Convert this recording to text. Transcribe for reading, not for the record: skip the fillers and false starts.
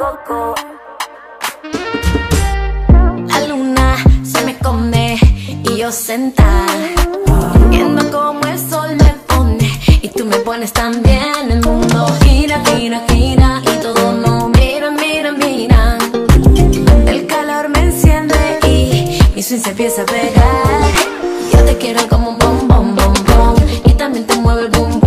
coco. La luna se me come y yo sentada viendo cómo el sol me pone y tú me pones también. El mundo gira, gira, gira y todo no mira, mira, mira. El calor me enciende y mi swing se empieza a pegar. Yo te quiero como un bom, bom, bom, bom, y también te mueve el boom,